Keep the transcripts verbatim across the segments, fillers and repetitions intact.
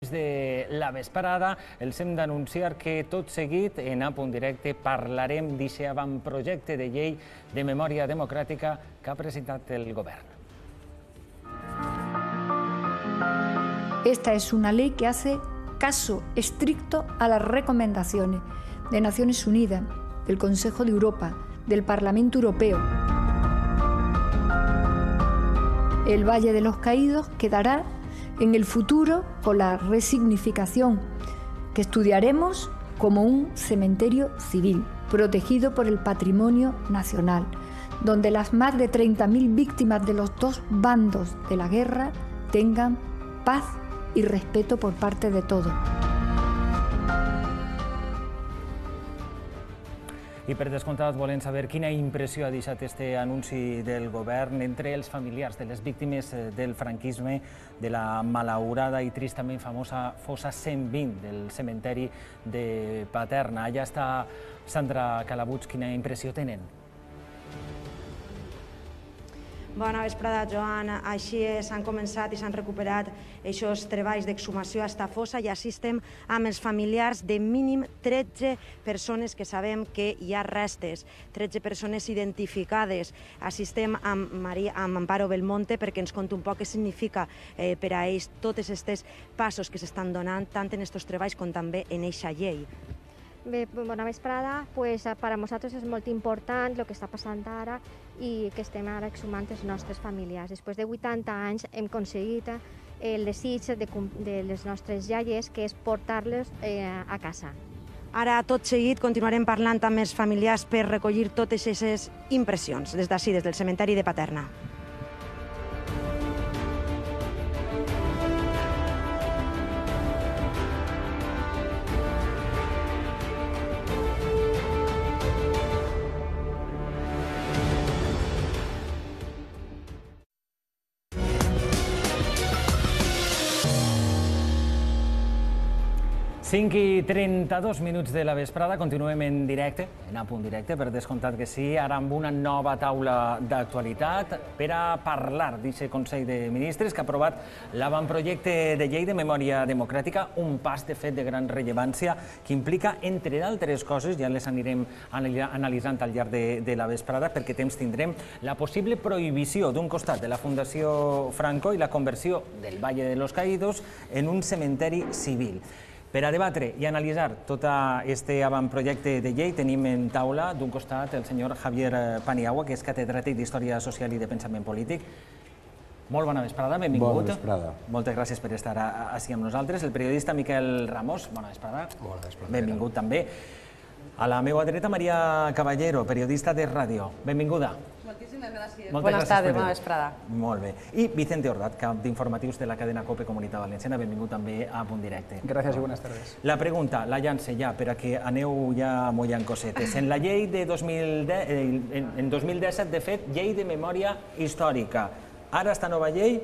de la vesprada els hem d'anunciar que tot seguit en A Punt Directe parlarem d'aquest avantprojecte de llei de memòria democràtica que ha presentat el govern. Esta es una ley que hace caso estricto a las recomendaciones de Naciones Unidas, del Consejo de Europa, del Parlamento Europeo. El Valle de los Caídos quedará en el futuro con la resignificación que estudiaremos como un cementerio civil, protegido por el patrimonio nacional, donde las más de treinta mil víctimas de los dos bandos de la guerra tengan paz y respeto por parte de todos. I per descomptat volem saber quina impressió ha deixat este anunci del govern entre els familiars de les víctimes del franquisme de la malaurada i tristament famosa fossa cent vint del cementeri de Paterna. Allà està Sandra Calabuig, quina impressió tenen? Bona vesprada, Joan. Així s'han començat i s'han recuperat aquests treballs d'exhumació a esta fossa i així estem amb els familiars de mínim tretze persones que sabem que hi ha restes, tretze persones identificades. Així estem amb, Maria, amb Amparo Belmonte perquè ens conta un poc què significa eh, per a ells tots aquests passos que s'estan donant tant en aquests treballs com també en eixa llei. Bé, bona vesprada. Pues, per a nosaltres és molt important el que està passant ara i que estem ara exhumant els nostres familiars. Després de vuitanta anys hem aconseguit el desig de, de les nostres iaies, que és portar-les eh, a casa. Ara, tot seguit, continuarem parlant amb els familiars per recollir totes aquestes impressions des d'ací, des del cementeri de Paterna. cinc i trenta-dos minuts de la vesprada, continuem en directe, en A Punt Directe, per descomptat que sí, ara amb una nova taula d'actualitat per a parlar d'aquest Consell de Ministres que ha aprovat l'avantprojecte de llei de memòria democràtica, un pas de fet de gran rellevància que implica, entre d'altres coses, ja les anirem analitzant al llarg de, de la vesprada, perquè temps tindrem la possible prohibició d'un costat de la Fundació Franco i la conversió del Valle de los Caídos en un cementeri civil. Per a debatre i analitzar tot aquest avantprojecte de llei tenim en taula d'un costat el senyor Javier Paniagua, que és catedràtic d'Història Social i de Pensament Polític. Molt bona vesprada, benvingut. Bona vesprada. Moltes gràcies per estar així amb nosaltres. El periodista Miquel Ramos, bona vesprada. Bona vesprada. Benvingut també. A la meva dreta, Maria Caballero, periodista de ràdio. Benvinguda. Moltíssimes gràcies. Bones tardes, bona vesprada. Molt bé. I Vicente Ordat, cap d'informatius de la cadena COPE Comunitat Valenciana. Benvingut també a Punt Directe. Gràcies i bones tardes. La pregunta, la llança ja, per a que aneu ja mullant cosetes. En la llei de dos mil disset, de fet, llei de memòria històrica. Ara esta nova llei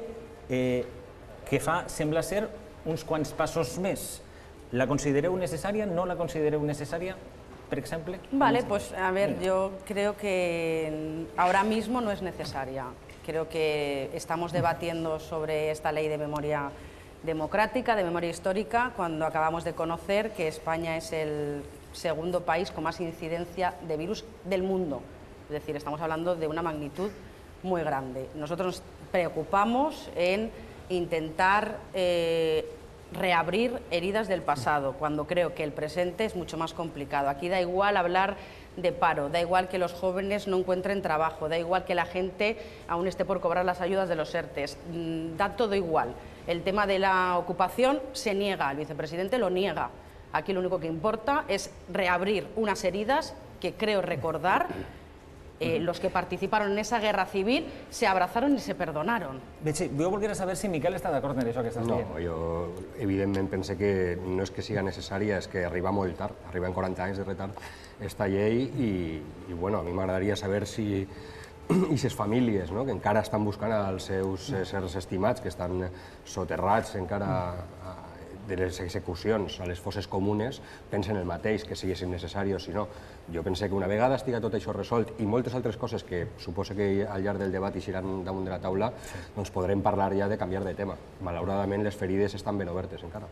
que fa, sembla ser, uns quants passos més. La considereu necessària? No la considereu necessària? Por ejemplo? Vale, pues a ver, yo creo que ahora mismo no es necesaria. Creo que estamos debatiendo sobre esta ley de memoria democrática, de memoria histórica, cuando acabamos de conocer que España es el segundo país con más incidencia de virus del mundo. Es decir, estamos hablando de una magnitud muy grande. Nosotros nos preocupamos en intentar eh, reabrir heridas del pasado, cuando creo que el presente es mucho más complicado. Aquí da igual hablar de paro, da igual que los jóvenes no encuentren trabajo, da igual que la gente aún esté por cobrar las ayudas de los ERTES, da todo igual. El tema de la ocupación se niega, el vicepresidente lo niega. Aquí lo único que importa es reabrir unas heridas que creo recordar. Eh, los que participaron en esa guerra civil se abrazaron y se perdonaron. Veig, jo volguera saber si Miquel està d'acord en això que estàs dient. No, jo evidentment pense que no és que siga necessària, és que arriba molt tard, arriba en quaranta anys de retard esta llei i, i bueno, a mi m'agradaria saber si aquestes famílies que encara estan buscant els seus éssers estimats, que estan soterrats encara de les execucions a les fosses comunes pensen el mateix, que siguessin necessari o si no. Jo pense que una vegada estiga tot això resolt i moltes altres coses que suposo que al llarg del debat iran damunt de la taula, doncs podrem parlar ja de canviar de tema. Malauradament les ferides estan ben obertes encara.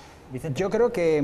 Yo creo que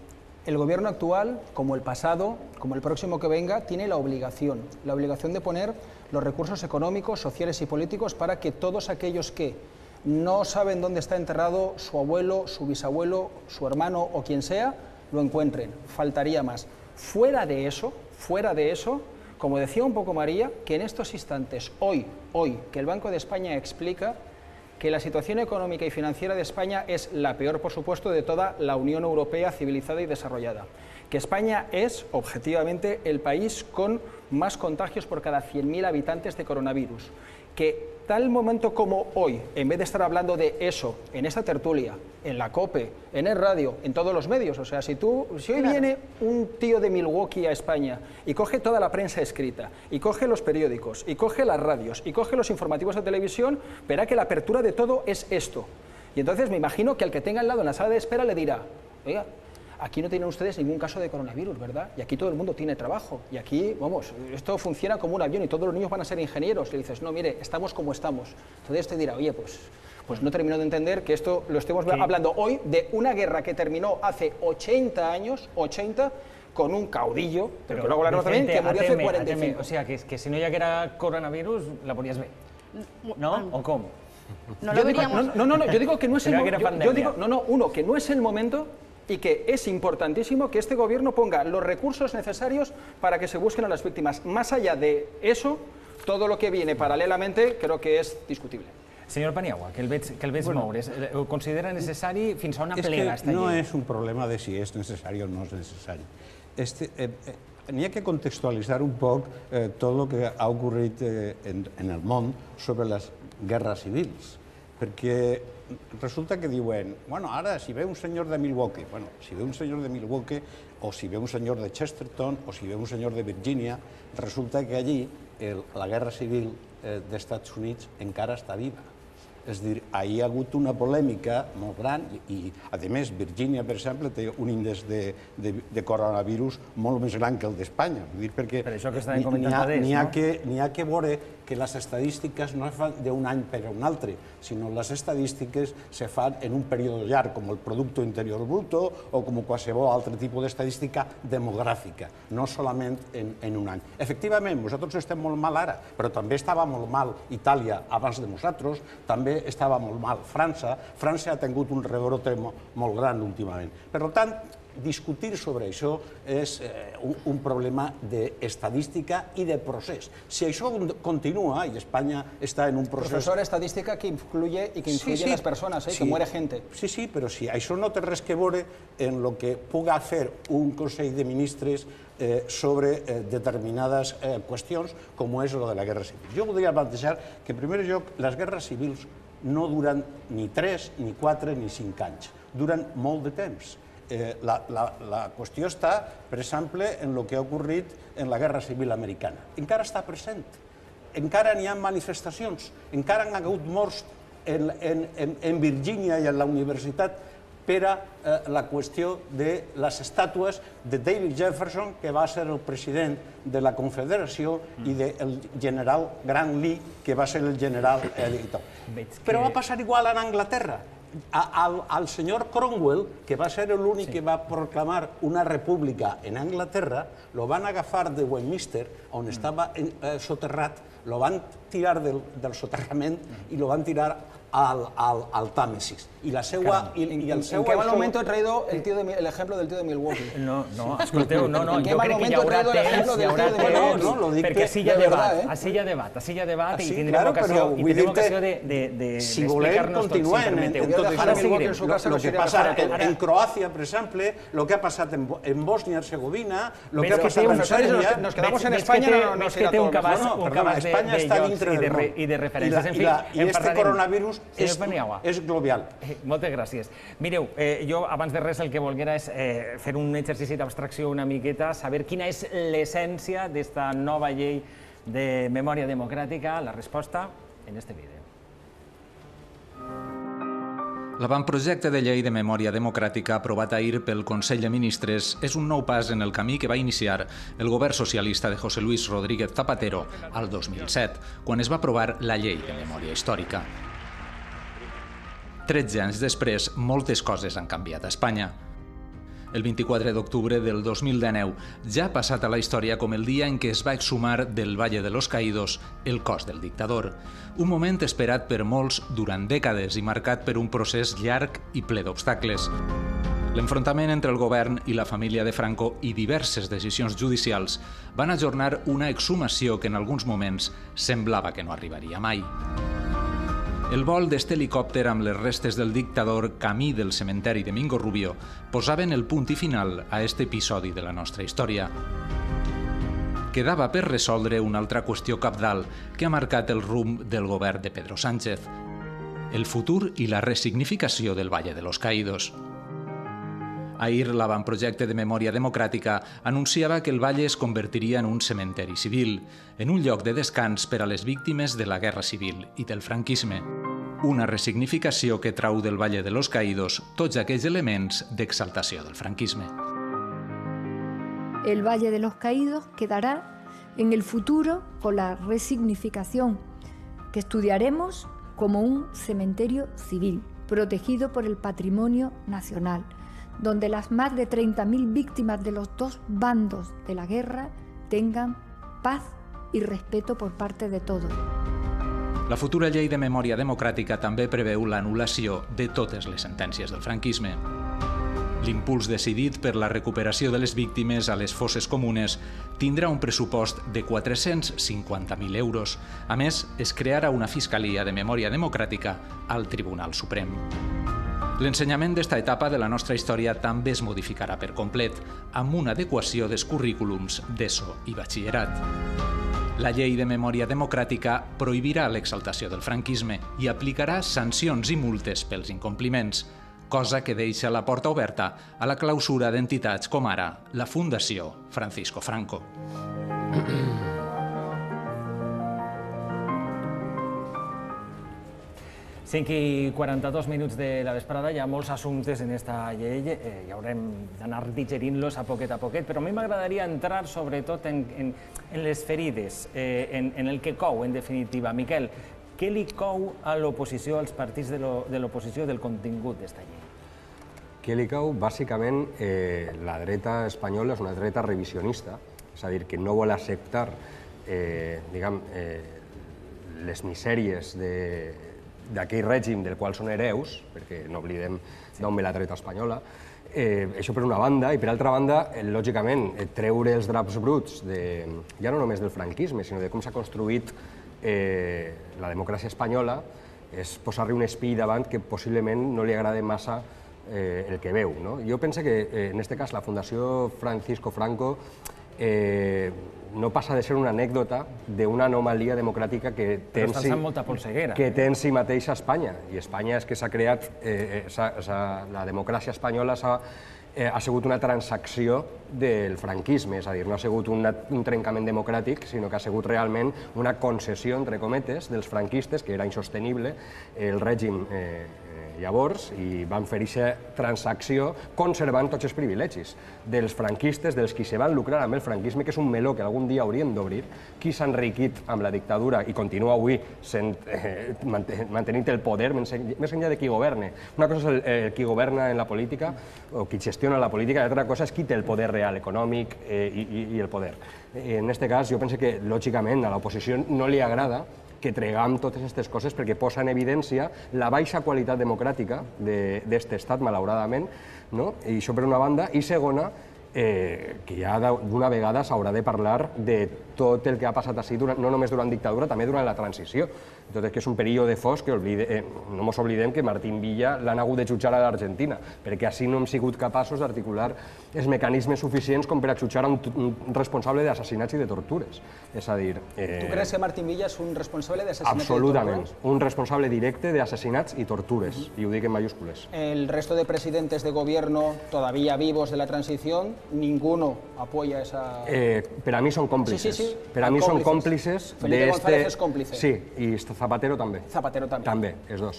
el gobierno actual, como el pasado, como el próximo que venga, tiene la obligación, la obligación de poner los recursos económicos, sociales y políticos para que todos aquellos que no saben dónde está enterrado su abuelo, su bisabuelo, su hermano o quien sea, lo encuentren. Faltaría más. Fuera de eso, fuera de eso, como decía un poco María, que en estos instantes, hoy, hoy, que el Banco de España explica que la situación económica y financiera de España es la peor, por supuesto, de toda la Unión Europea civilizada y desarrollada. Que España es, objetivamente, el país con más contagios por cada cien mil habitantes de coronavirus. Que tal momento como hoy, en vez de estar hablando de eso en esta tertulia, en la COPE, en el radio, en todos los medios, o sea, si, tú, si hoy claro. viene un tío de Milwaukee a España y coge toda la prensa escrita, y coge los periódicos, y coge las radios, y coge los informativos de televisión, verá que la apertura de todo es esto. Y entonces me imagino que al que tenga al lado en la sala de espera le dirá, oiga, aquí no tienen ustedes ningún caso de coronavirus, ¿verdad? Y aquí todo el mundo tiene trabajo. Y aquí, vamos, esto funciona como un avión y todos los niños van a ser ingenieros. Y le dices, no, mire, estamos como estamos. Entonces te dirá, oye, pues, pues no termino de entender que esto lo estemos ¿Qué? hablando hoy de una guerra que terminó hace ochenta años, ochenta, con un caudillo, pero que luego hablaremos también, que murió hace cuarenta y cinco. O sea, que, que si no hi haguera coronavirus, la ponies bé. ¿No? ¿O cómo? No lo veríamos... No, no, no, yo digo que no es el momento. Yo, yo digo, no, no, uno, que no es el momento... y que es importantísimo que este gobierno ponga los recursos necesarios para que se busquen a las víctimas. Más allá de eso, todo lo que viene paralelamente creo que es discutible. Senyor Paniagua, que el veig, que el veig bueno, moure's, ho considera necessari fins a una plega esta llei? No és un problema de si és necessari o no és necessari. Este, eh, eh, N'hi ha que contextualitzar un poc eh, tot el que ha ocorrit eh, en, en el món sobre les guerres civils, perquè resulta que diuen, bueno, ara, si ve un senyor de Milwaukee, bueno, si ve un senyor de Milwaukee, o si ve un senyor de Chesterton, o si ve un senyor de Virgínia, resulta que allí el, la guerra civil eh, dels Estats Units encara està viva. És a dir, hi ha hagut una polèmica molt gran i, a més, Virgínia, per exemple, té un índex de, de, de coronavirus molt més gran que el d'Espanya. Per això que estàvem comentant fa N'hi ha, no? ha que veure que les estadístiques no es fan d'un any per a un altre, sinó les estadístiques se fan en un període llarg, com el Producte Interior Bruto o com qualsevol altre tipus d'estadística demogràfica, no solament en, en un any. Efectivament, nosaltres estem molt mal ara, però també estava molt mal Itàlia abans de nosaltres, també estava molt mal França. França ha tingut un rebrote molt gran últimament. Per tant, discutir sobre això és eh, un, un problema d'estadística i de procés. Si això continua, i Espanya està en un procés... Profesor, estadística que influye y que influye sí, sí. en las personas, ¿eh? sí. que muere gente. Sí, sí, però si això no té res que veure en el que puga fer un Consell de Ministres eh, sobre eh, determinades eh, qüestions, com és lo de la guerra civil. Jo voldria plantejar que, en primer lloc, les guerres civils no duren ni tres, ni quatre, ni cinc anys. Duren molt de temps. Eh, la, la, la qüestió està, per exemple, en el que ha ocorrit en la Guerra Civil Americana. Encara està present. Encara n'hi ha manifestacions. Encara han hagut morts en, en, en, en Virgínia i en la universitat per a eh, la qüestió de les estàtues de David Jefferson, que va ser el president de la Confederació, mm. i del general Grant Lee, que va ser el general editor. Però va passar igual en Anglaterra. Al, al senyor Cromwell, que va ser l'únic sí. que va proclamar una república en Anglaterra, lo van agafar de Westminster, on mm. estava eh, soterrat, lo van tirar del, del soterrament mm. i lo van tirar al, al, al Támesis. Y la seua, y, y el ¿En, ¿En qué mal momento he traído el, tío de, el ejemplo del tío de Milwaukee? No, no, escolteu, no, no, ¿En qué jo mal crec que hi momento he haurà traído el ejemplo temps, del hi haurà tío de temps, Milwaukee? No, lo dic perquè així hi ha de debat, verdad, eh? així hi ha debat, així hi ha debat Ah, i sí, tindrem claro, ocasió, però i vull tindrem dir-te, ocasió de, de, de, si volem, d'explicar-nos tots, si continuem en, permeteu. en tot això. Ara Lo, seguirem. en su casa lo no que sería passa mejor. en, en Croàcia, per exemple, lo que ha passat en, en Bòsnia-Herzegovina, lo que ha que passat té en un- Sèrbia... Nos quedamos en Ves España, que té- no, no ves será que té un todo. cabàs, No, no, un perdona, cabàs de, Espanya de està llocs dintre i de, del re, món. i de I, referències. la, En i, fi, la, i en este parlarem. coronavirus Senyor és, Paniagua. és global. Eh, Moltes gràcies. Mireu, eh, jo abans de res el que volguera és eh, fer un exercici d'abstracció una miqueta, saber quina és l'essència d'esta nova llei de memòria democràtica. La resposta en este vídeo. L'avantprojecte de llei de memòria democràtica aprovat ahir pel Consell de Ministres és un nou pas en el camí que va iniciar el govern socialista de José Luis Rodríguez Zapatero al dos mil set, quan es va aprovar la llei de memòria històrica. tretze anys després, moltes coses han canviat a Espanya. El vint-i-quatre d'octubre del dos mil dinou ja ha passat a la història com el dia en què es va exhumar del Valle de los Caídos el cos del dictador. Un moment esperat per molts durant dècades i marcat per un procés llarg i ple d'obstacles. L'enfrontament entre el govern i la família de Franco i diverses decisions judicials van ajornar una exhumació que en alguns moments semblava que no arribaria mai. El vol d'este helicòpter amb les restes del dictador camí del cementeri de Mingo Rubio posaven el punt i final a este episodi de la nostra història. Quedava per resoldre una altra qüestió cabdal que ha marcat el rumb del govern de Pedro Sánchez: el futur i la resignificació del Valle de los Caídos. Ahir, l'avantprojecte de memòria democràtica anunciava que el Valle es convertiria en un cementeri civil, en un lloc de descans per a les víctimes de la Guerra Civil i del franquisme. Una resignificació que trau del Valle de los Caídos tots aquells elements d'exaltació del franquisme. El Valle de los Caídos quedará en el futuro con la resignificación que estudiaremos como un cementerio civil, protegido por el patrimonio nacional, donde las más de treinta mil víctimas de los dos bandos de la guerra tengan paz y respeto por parte de todos. La futura llei de memòria democràtica també preveu l'anul·lació de totes les sentències del franquisme. L'impuls decidit per la recuperació de les víctimes a les fosses comunes tindrà un pressupost de quatre-cents cinquanta mil euros. A més, es crearà una Fiscalia de Memòria Democràtica al Tribunal Suprem. L'ensenyament d'esta etapa de la nostra història també es modificarà per complet, amb una adequació dels currículums d'ESO i batxillerat. La llei de memòria democràtica prohibirà l'exaltació del franquisme i aplicarà sancions i multes pels incompliments, cosa que deixa la porta oberta a la clausura d'entitats com ara la Fundació Francisco Franco. cinc i quaranta-dos minuts de la vesprada, hi ha molts assumptes en aquesta llei, eh, i haurem d'anar digerint-los a poquet a poquet, però a mi m'agradaria entrar sobretot en, en, en les ferides, eh, en, en el que cou, en definitiva. Miquel, què li cou a l'oposició, als partits de l'oposició del contingut d'esta llei? Què li cou? Bàsicament, eh, la dreta espanyola és una dreta revisionista, és a dir, que no vol acceptar eh, diguem, eh, les misèries de d'aquell règim del qual són hereus, perquè no oblidem d'on ve la dreta espanyola. Eh, això per una banda, i per altra banda, eh, lògicament, eh, treure els draps bruts, de, ja no només del franquisme, sinó de com s'ha construït eh, la democràcia espanyola, és posar-li un espill davant que possiblement no li agrada massa eh, el que veu. No? Jo penso que, eh, en aquest cas, la Fundació Francisco Franco eh, no passa de ser una anècdota d'una anomalia democràtica que té en si, que té en si mateixa Espanya. I Espanya és que s'ha creat, eh, la democràcia espanyola s'ha eh, ha sigut una transacció del franquisme, és a dir, no ha sigut una, un trencament democràtic, sinó que ha sigut realment una concessió, entre cometes, dels franquistes, que era insostenible el règim eh, llavors, i van fer aquesta transacció conservant tots els privilegis dels franquistes, dels qui se van lucrar amb el franquisme, que és un meló que algun dia hauríem d'obrir. Qui s'ha enriquit amb la dictadura i continua avui sent, eh, mantenint el poder, més enllà de qui governa. Una cosa és el, el qui governa en la política o qui gestiona la política, i l'altra cosa és qui té el poder real, econòmic eh, i, i el poder. En aquest cas, jo penso que, lògicament, a l'oposició no li agrada que tregam totes aquestes coses perquè posa en evidència la baixa qualitat democràtica d'aquest estat, malauradament, no? I això per una banda. I segona, eh, que ja d'una vegada s'haurà de parlar de tot el que ha passat així, no només durant dictadura, també durant la transició. Tot és que és un període fosc que oblide, eh, no ens oblidem que Martín Villa l'han hagut de jutjar a l'Argentina, perquè així no hem sigut capaços d'articular els mecanismes suficients com per a jutjar un, un responsable d'assassinats i de tortures. És a dir... Eh, ¿Tú crees que Martín Villa és un responsable d'assassinats i de tortures? Absolutament, un responsable directe d'assassinats i tortures, uh-huh. i ho dic en mayúscules. El resto de presidentes de gobierno todavía vivos de la transición, ninguno apoya esa... Eh, per a mi són còmplices. Sí, sí, sí. Per a mi són còmplices. Felipe González és còmplice. Sí, i Zapatero també. Zapatero també. També, els dos.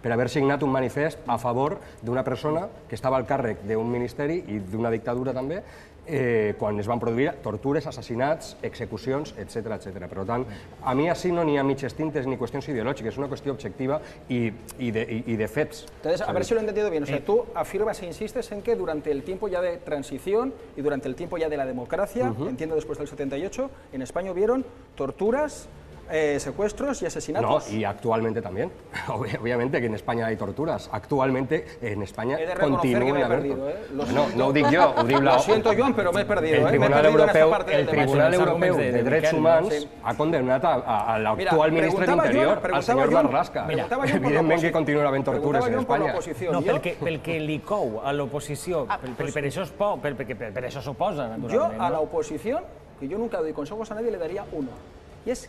per haver signat un manifest a favor d'una persona que estava al càrrec d'un ministeri i d'una dictadura també, eh, quan es van produir tortures, assassinats, execucions, etcètera, etcètera. Per tant, a mi així no n'hi ha mitges tintes ni qüestions ideològiques, és una qüestió objectiva y, y, de, y, y de fets. Entonces, a ver si lo he entendido bien. O sea, tú afirmas e insistes en que durante el tiempo ya de transición y durante el tiempo ya de la democracia, uh-huh. entiendo después del setenta y ocho, en España hubieron torturas, Eh, secuestros y asesinatos. No, y actualmente también. Obviamente que en España hay torturas. Actualmente en España continúan habiendo. ¿eh? Lo no, no ho dic jo, ho diu la... Lo siento, Joan, però m'he perdido. El Tribunal eh? Europeu, el Tribunal Europeu de, de Drets Humans sí. ha condemnat a l'actual ministre d'Interior, al senyor Marlaska. Evidentment que continuen havent tortures en Espanya. No, pel que, pel que li cou a l'oposició, ah, per, per, això po, per, per, per, per això s'oposa, naturalment. Yo a la oposición, que yo nunca doy consejos a nadie, le daría uno. Y es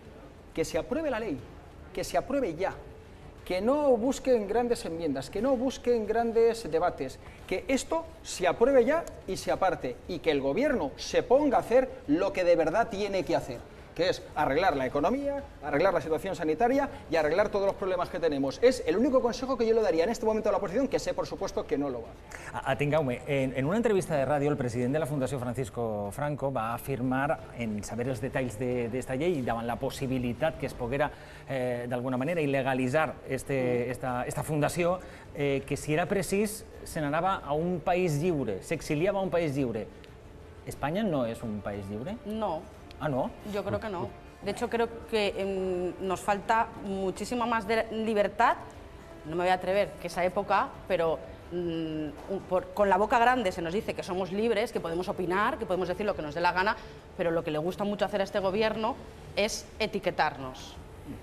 que se apruebe la ley, que se apruebe ya, que no busquen grandes enmiendas, que no busquen grandes debates, que esto se apruebe ya y se aparte, y que el gobierno se ponga a hacer lo que de verdad tiene que hacer, que es arreglar la economía, arreglar la situación sanitaria y arreglar todos los problemas que tenemos. Es el único consejo que yo le daría en este momento a la oposición, que sé, por supuesto, que no lo va a hacer. Atingau-me, en, en una entrevista de ràdio, el president de la Fundació Francisco Franco va afirmar, en saber els detalls d'esta llei, davant la possibilitat que es poguera, eh, d'alguna manera, il·legalitzar este, esta, esta fundació, eh, que si era precís, se n'anava a un país lliure, s'exiliava a un país lliure. Espanya no és un país lliure? No. Ah, ¿no? Yo creo que no. De hecho, creo que eh, nos falta muchísima más de libertad. No me voy a atrever que esa época, pero mmm, por, con la boca grande se nos dice que somos libres, que podemos opinar, que podemos decir lo que nos dé la gana, pero lo que le gusta mucho hacer a este gobierno es etiquetarnos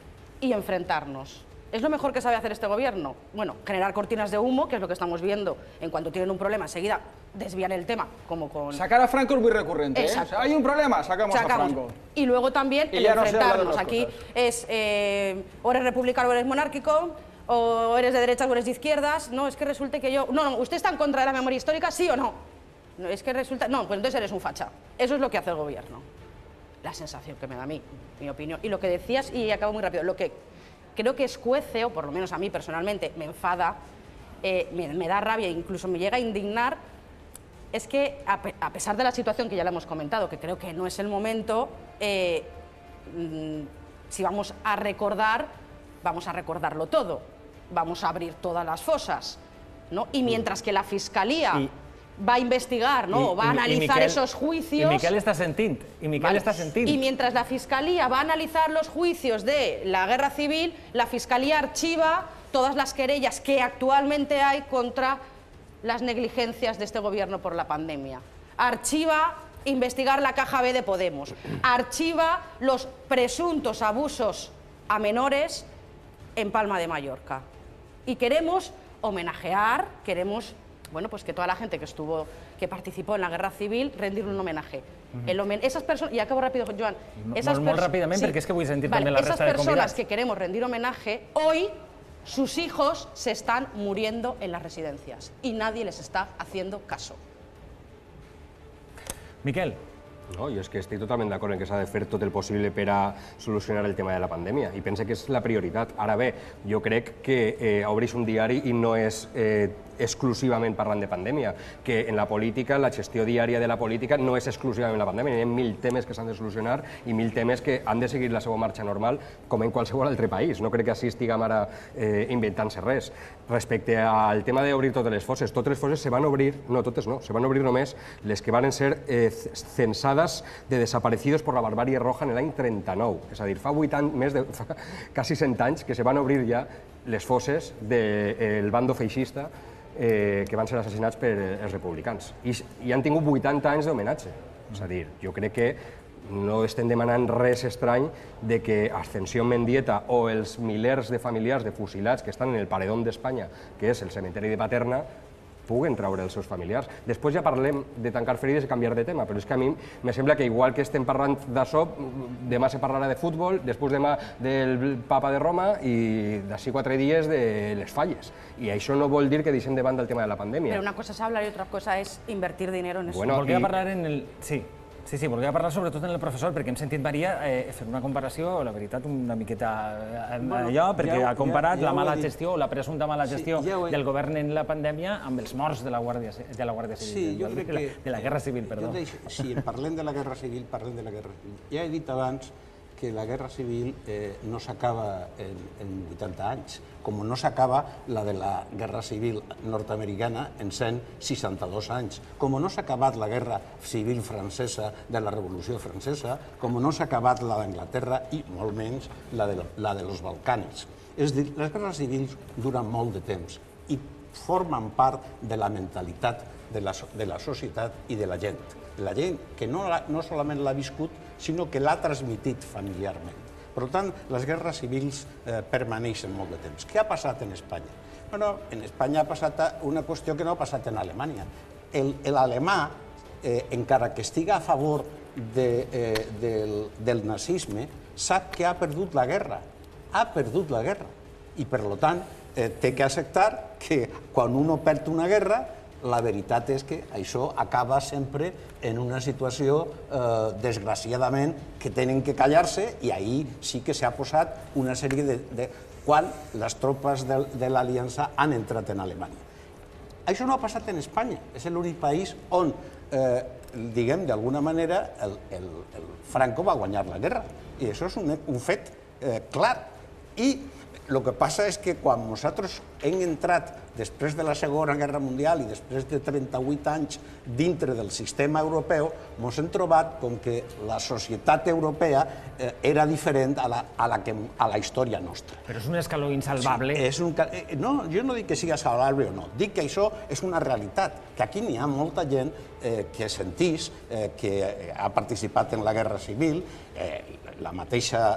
y enfrentarnos. ¿Es lo mejor que sabe hacer este gobierno? Bueno, generar cortinas de humo, que es lo que estamos viendo. En cuanto tienen un problema, enseguida desvían el tema, como con... Sacar a Franco es muy recurrente, ¿eh? O sea, hay un problema, sacamos, sacamos a Franco. Y luego también y el ya enfrentarnos. No Aquí cosas. es, eh, o eres republicano o eres monárquico, o eres de derechas o eres de izquierdas. No, es que resulte que yo... No, no, ¿usted está en contra de la memoria histórica, sí o no? No, es que resulta... No, pues entonces eres un facha. Eso es lo que hace el gobierno. La sensación que me da a mí, mi opinión. Y lo que decías, y acabo muy rápido, lo que... creo que escuece, o por lo menos a mí personalmente me enfada, eh, me, me da rabia e incluso me llega a indignar, es que a, pe a pesar de la situación que ya la hemos comentado, que creo que no es el momento, eh, mmm, si vamos a recordar, vamos a recordarlo todo, vamos a abrir todas las fosas, ¿no? Y mientras que la Fiscalía... Y... va a investigar, ¿no? I, va a analizar Miquel, esos juicios... Y Miquel está sentint, y Miquel vale. está sentint. Y mientras la Fiscalía va a analizar los juicios de la guerra civil, la Fiscalía archiva todas las querellas que actualmente hay contra las negligencias de este gobierno por la pandemia. Archiva investigar la caja B de Podemos. Archiva los presuntos abusos a menores en Palma de Mallorca. Y queremos homenajear, queremos... bueno, pues que toda la gente que estuvo, que participó en la guerra civil, rendirle un homenaje. Uh-huh. El homen esas personas, y acabo rápido, Joan, esas molt, molt ràpidament, sí, perquè és que vull sentir vale, també la resta de convidats. Esas personas que queremos rendir homenaje, hoy sus hijos se están muriendo en las residencias y nadie les está haciendo caso. Miquel. No, jo és que estic totalment d'acord en que s'ha de fer tot el possible per a solucionar el tema de la pandèmia i pense que és la prioritat. Ara bé, jo crec que eh, obris un diari i no és eh, exclusivament parlant de pandèmia, que en la política, la gestió diària de la política no és exclusivament la pandèmia, hi ha mil temes que s'han de solucionar i mil temes que han de seguir la seva marxa normal com en qualsevol altre país. No crec que així estiguem ara eh, inventant-se res. Respecte al tema d'obrir totes les fosses, totes les fosses se van obrir, no totes no, se van obrir només les que van ser eh, censades de desaparecidos por la barbàrie roja en l'any trenta-nou. És a dir, fa vuit anys, més de, fa quasi cent anys que se van obrir ja les fosses del bando feixista eh, que van ser assassinats per els republicans. I, i han tingut vuitanta anys d'homenatge. És a dir, jo crec que no estem demanant res estrany de que Ascensión Mendieta o els milers de familiars de fusilats que estan en el paredón d'Espanya, que és el cementeri de Paterna, puguen treure els seus familiars. Després ja parlem de tancar ferides i canviar de tema, però és que a mi me sembla que igual que estem parlant d'això, demà se parlarà de futbol, després demà del Papa de Roma i d'ací quatre dies de les falles. I això no vol dir que deixem de banda el tema de la pandèmia. Pero una cosa es hablar y otra cosa es invertir dinero en eso. Bueno, Volví y... a parlar en el... Sí. Sí, sí, volia parlar sobretot en el professor, perquè hem sentit Maria eh, fer una comparació, la veritat, una miqueta eh, bueno, allò, perquè ja, ha comparat ja, ja la mala gestió, la presumpta mala gestió sí, ja he... del govern en la pandèmia amb els morts de la Guàrdia, de la Guàrdia Civil, sí, jo de, crec de, la, que, de la Guerra Civil, perdó. Deix, sí, parlem de la Guerra Civil, parlem de la Guerra Civil. Ja he dit abans que la Guerra Civil eh, no s'acaba en, en vuitanta anys, com no s'acaba la de la Guerra Civil nord-americana en cent seixanta-dos anys, com no s'ha acabat la Guerra Civil francesa de la Revolució Francesa, com no s'ha acabat la d'Anglaterra i molt menys la de, la de los Balcans. És a dir, les guerres civils duren molt de temps i formen part de la mentalitat de la, de la societat i de la gent. La gent que no, no solament l'ha viscut, sinó que l'ha transmitit familiarment. Per tant, les guerres civils eh, permaneixen molt de temps. Què ha passat en Espanya? Bueno, en Espanya ha passat una qüestió que no ha passat en Alemanya. L'alemà, eh, encara que estiga a favor de, eh, del, del nazisme, sap que ha perdut la guerra. Ha perdut la guerra. I, per tant, eh, té que acceptar que quan uno perd una guerra, la veritat és que això acaba sempre en una situació, eh, desgraciadament, que tenen que callar-se, i ahir sí que s'ha posat una sèrie de... de quan les tropes de, de l'Aliança han entrat en Alemanya. Això no ha passat en Espanya. És l'únic país on, eh, diguem, d'alguna manera, el, el, el Franco va guanyar la guerra. I això és un, un fet eh, clar. I el que passa és que quan nosaltres hem entrat després de la Segona Guerra Mundial i després de trenta-vuit anys dintre del sistema europeu, ens hem trobat com que la societat europea eh, era diferent a la, a, la que, a la història nostra. Però és un escaló insalvable. Sí, és un, no, jo no dic que sigui salvable o no, dic que això és una realitat, que aquí n'hi ha molta gent eh, que sentís, eh, que ha participat en la Guerra Civil, eh, la mateixa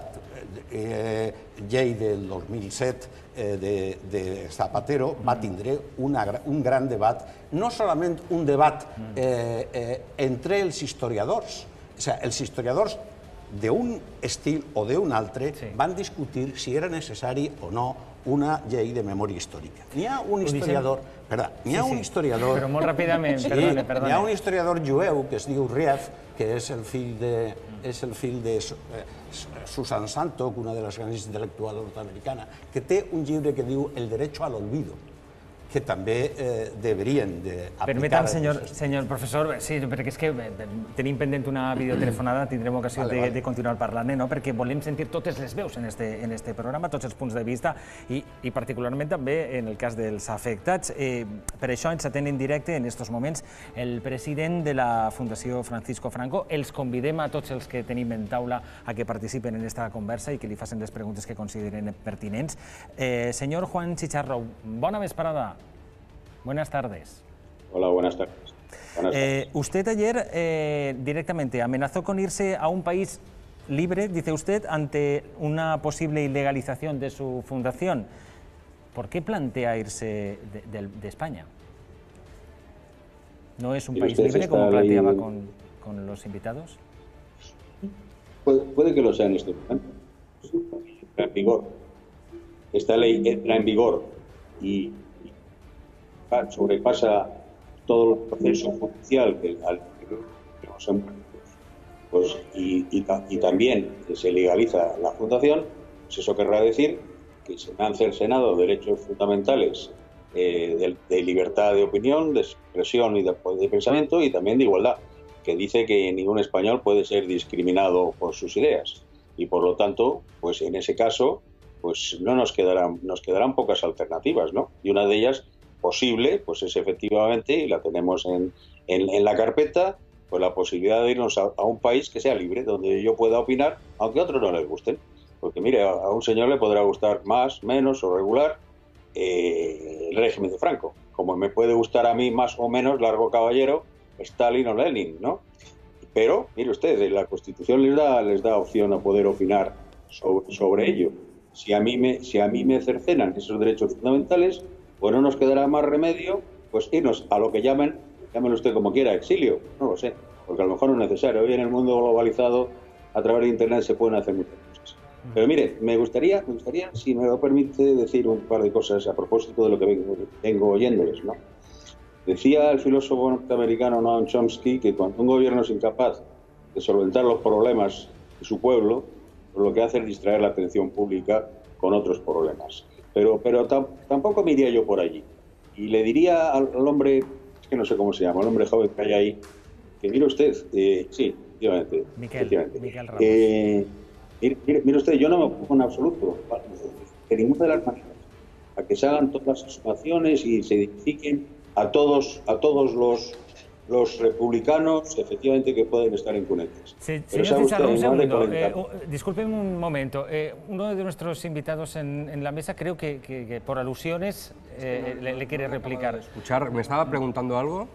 eh, llei del dos mil set eh, de, de Zapatero va tindre una, un gran debat, no solament un debat eh, eh, entre els historiadors, o sigui, els historiadors d'un estil o d'un altre sí. van discutir si era necessari o no una llei de memòria històrica. N'hi ha un historiador, perdó, n'hi ha un historiador... Però molt ràpidament, perdone, perdone. N'hi ha un historiador jueu que es diu Rieff, que és el fill de, és el fill de Susan Sontag, una de les grans intel·lectuals nord-americanes, que té un llibre que diu El derecho al olvido, que també eh, deberien d'aplicar... Permetem, senyor, senyor professor, sí, perquè és que tenim pendent una videotelefonada, tindrem ocasió vale, de, vale. de continuar parlant-ne, no? Perquè volem sentir totes les veus en este, en este programa, tots els punts de vista, i, i particularment també en el cas dels afectats. Eh, per això ens atén en directe en aquests moments el president de la Fundació Francisco Franco. Els convidem a tots els que tenim en taula a que participen en aquesta conversa i que li facin les preguntes que consideren pertinents. Eh, senyor Juan Chicharro, bona vesprada. Buenas tardes. Hola, buenas tardes. Buenas tardes. Eh, usted ayer eh, directamente amenazó con irse a un país libre, dice usted, ante una posible ilegalización de su fundación. ¿Por qué plantea irse de, de, de España? ¿No es un país libre como planteaba con, con los invitados? Puede, puede que lo sea en este momento. Entra en vigor. Esta ley entra en vigor y sobrepasa todo el proceso judicial que al que nos hemos, pues, y, y, y también se legaliza la fundación, pues eso querrá decir que se me han cercenado derechos fundamentales eh, de, de libertad de opinión, de expresión y de, de pensamiento, y también de igualdad, que dice que ningún español puede ser discriminado por sus ideas. Y por lo tanto, pues en ese caso, pues no nos quedarán, nos quedarán pocas alternativas, ¿no? Y una de ellas posible, pues es efectivamente, y la tenemos en, en, en la carpeta, pues la posibilidad de irnos a, a un país que sea libre, donde yo pueda opinar, aunque a otros no les gusten. Porque mire, a, a un señor le podrá gustar más, menos o regular eh, el régimen de Franco, como me puede gustar a mí más o menos Largo Caballero, Stalin o Lenin, ¿no? Pero, mire usted, la Constitución les da, les da opción a poder opinar sobre, sobre ello. Si a mí me, si a mí me cercenan esos derechos fundamentales, pues no nos quedará más remedio pues irnos a lo que llamen, llámelo usted como quiera, exilio, no lo sé, porque a lo mejor no es necesario. Hoy en el mundo globalizado, a través de Internet se pueden hacer muchas cosas. Pero mire, me gustaría, me gustaría, si me lo permite, decir un par de cosas a propósito de lo que vengo, vengo oyéndoles, ¿no? Decía el filósofo norteamericano Noam Chomsky que cuando un gobierno es incapaz de solventar los problemas de su pueblo, pues lo que hace es distraer la atención pública con otros problemas. Pero, pero tam, tampoco me iría yo por allí. Y le diría al, al hombre, es que no sé cómo se llama, el hombre joven que hay ahí, que mire usted, eh, sí, efectivamente. Miquel, efectivamente. Miquel Ramos. Eh, mire, mire, mire usted, yo no me opongo en absoluto, de ninguna de las maneras, a que se hagan todas las sumaciones y se identifiquen a todos, a todos los, los republicanos, efectivamente, que pueden estar en cunetas. Sí, Pero señor sabe Chicharro, un usted, segundo. de Eh, uh, disculpen un momento. Eh, uno de nuestros invitados en, en la mesa creo que, que, que por alusiones eh, le, le quiere replicar. Escuchar, ¿me estaba preguntando algo?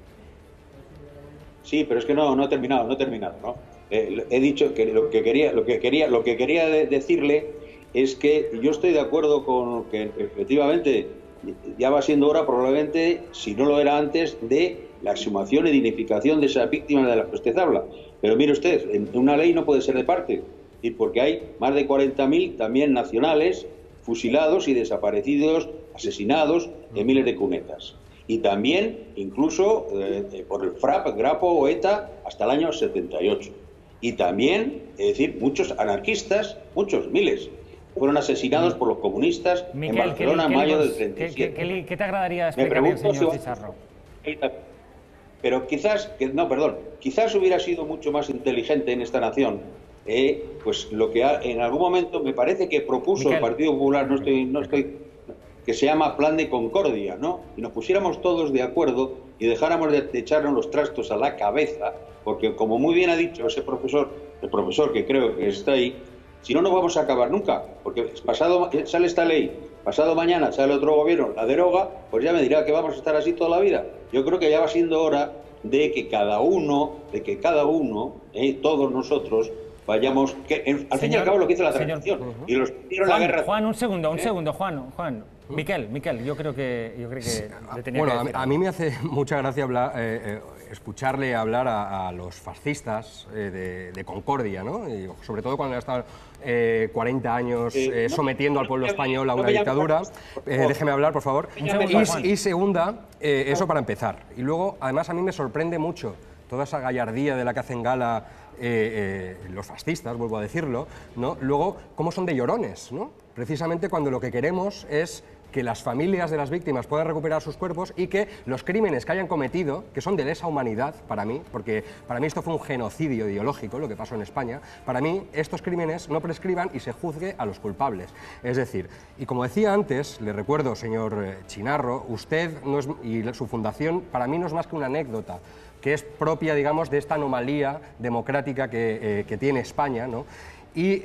Sí, pero es que no, no he terminado, no he terminado, ¿no? Eh, he dicho que lo que quería, lo que quería, lo que quería de decirle es que yo estoy de acuerdo con que efectivamente ya va siendo hora, probablemente, si no lo era antes, de la exhumación y dignificación de esas víctimas de las que usted habla. Pero mire usted, en una ley no puede ser de parte, porque hay más de cuarenta mil también nacionales fusilados y desaparecidos, asesinados en miles de cunetas. Y también, incluso, eh, por el FRAP, Grapo o ETA, hasta el año setenta y ocho. Y también, es decir, muchos anarquistas, muchos, miles, fueron asesinados por los comunistas Miquel, en Barcelona en mayo del treinta y siete. ¿qué, qué, qué, ¿Qué te agradaría Me explicarle al pregunto señor si- Chicharro? Pero quizás, que, no, perdón, quizás hubiera sido mucho más inteligente en esta nación, eh, pues lo que ha, en algún momento me parece que propuso Miquel. el Partido Popular, no estoy, no estoy, que se llama Plan de Concordia, ¿no? Y nos pusiéramos todos de acuerdo y dejáramos de, de echarnos los trastos a la cabeza, porque como muy bien ha dicho ese profesor, el profesor que creo que está ahí, si no, no vamos a acabar nunca, porque pasado sale esta ley, pasado mañana sale otro gobierno, la deroga, pues ya me dirá que vamos a estar así toda la vida. Yo creo que ya va siendo hora de que cada uno, de que cada uno, eh, todos nosotros, vayamos, que en, al fin y Señor- al cabo lo que hizo la señor- transición, y los que hicieron la Juan, guerra... Juan, un segundo, un ¿Eh? segundo, Juan, Juan. Miquel, Miquel, yo creo que, yo creo que le tenía Bueno, que a mí, decir a algo. mí me hace mucha gracia hablar, eh, eh, escucharle hablar a, a los fascistas eh, de, de Concordia, ¿no? Y sobre todo cuando han estado eh, cuarenta años eh, no, sometiendo al pueblo no, español a no una me llame dictadura. fascista, por Eh, favor. déjeme hablar, por favor. Un segundo, Juan. Y, y segunda, eh, eso para empezar. Y luego, además, a mí me sorprende mucho toda esa gallardía de la que hacen gala eh, eh, los fascistas, vuelvo a decirlo, ¿no? Luego, cómo son de llorones, ¿no? Precisamente cuando lo que queremos es que las familias de las víctimas puedan recuperar sus cuerpos y que los crímenes que hayan cometido, que son de lesa humanidad para mí, porque para mí esto fue un genocidio ideológico, lo que pasó en España, para mí estos crímenes no prescriban y se juzgue a los culpables. Es decir, y como decía antes, le recuerdo, señor eh, Chinarro, usted no es, y su fundación para mí no es más que una anécdota, que es propia, digamos, de esta anomalía democrática que, eh, que tiene España, ¿no? Y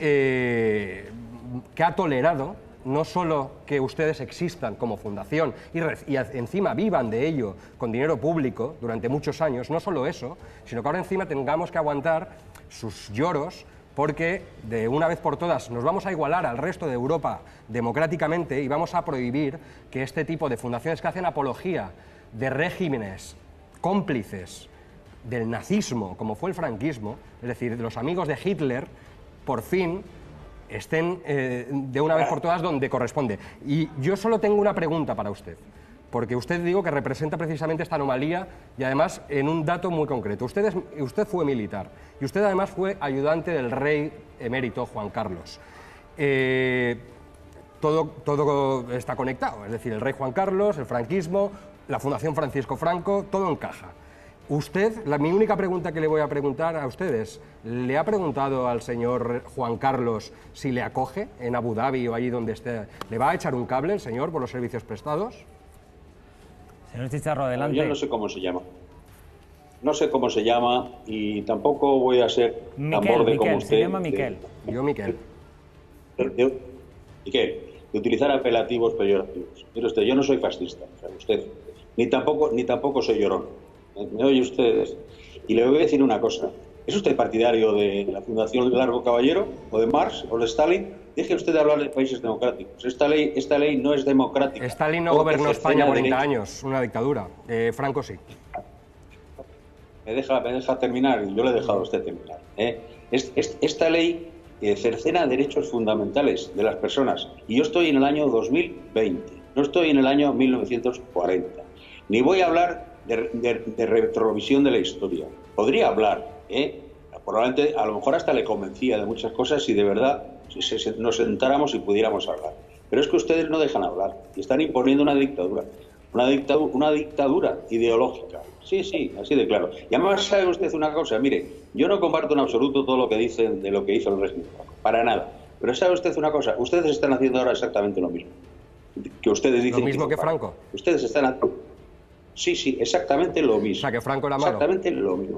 eh, que ha tolerado no solo que ustedes existan como fundación y, y encima vivan de ello con dinero público durante muchos años, no solo eso, sino que ahora encima tengamos que aguantar sus lloros porque de una vez por todas nos vamos a igualar al resto de Europa democráticamente y vamos a prohibir que este tipo de fundaciones que hacen apología de regímenes cómplices del nazismo, como fue el franquismo, es decir, de los amigos de Hitler, por fin estén eh, de una vez por todas donde corresponde. Y yo solo tengo una pregunta para usted, porque usted digo que representa precisamente esta anomalía y además en un dato muy concreto. Usted, es, usted fue militar y usted además fue ayudante del rey emérito Juan Carlos. Eh, todo, todo está conectado, es decir, el rey Juan Carlos, el franquismo, la Fundación Francisco Franco, todo encaja. Usted, la, mi única pregunta que le voy a preguntar a ustedes, ¿le ha preguntado al señor Juan Carlos si le acoge en Abu Dhabi o allí donde esté? ¿Le va a echar un cable el señor por los servicios prestados? Señor Chicharro, adelante. Yo no sé cómo se llama. No sé cómo se llama y tampoco voy a ser tan Miquel, borde como Miquel, usted. se llama de- Miquel. Yo, Miquel. de, de- Miquel, de utilizar apelativos peyorativos. Mire usted, yo no soy fascista, o sea, usted, ni tampoco, ni tampoco soy llorón. ¿Me, me oye usted? Y le voy a decir una cosa. ¿Es usted partidario de la Fundación Largo Caballero o de Marx o de Stalin? Deje usted de hablar de países democráticos. Esta ley, esta ley no es democrática. Stalin no porque gobernó cercena España cuarenta derecho. años, una dictadura. Eh, Franco sí. Me deja, me deja terminar, y yo le he dejado a usted terminar. ¿eh? Es, es, esta ley eh, cercena derechos fundamentales de las personas. Y yo estoy en el año dos mil veinte, no estoy en el año mil novecientos cuarenta. Ni voy a hablar de, de, de retrovisión de la historia. Podría hablar, ¿eh? probablemente, a lo mejor hasta le convencía de muchas cosas si de verdad nos sentáramos y pudiéramos hablar. Pero es que ustedes no dejan hablar y están imponiendo una dictadura, una dictadura, una dictadura ideológica. Sí, sí, así de claro. Y además sabe usted una cosa, mire, yo no comparto en absoluto todo lo que dicen de lo que hizo el régimen franco, para nada. Pero sabe usted una cosa, ustedes están haciendo ahora exactamente lo mismo. Que ustedes dicen ¿Lo mismo que, que Franco? Ustedes están haciendo... Sí, sí, exactamente lo mismo. O sea, que Franco era malo. Exactamente lo mismo.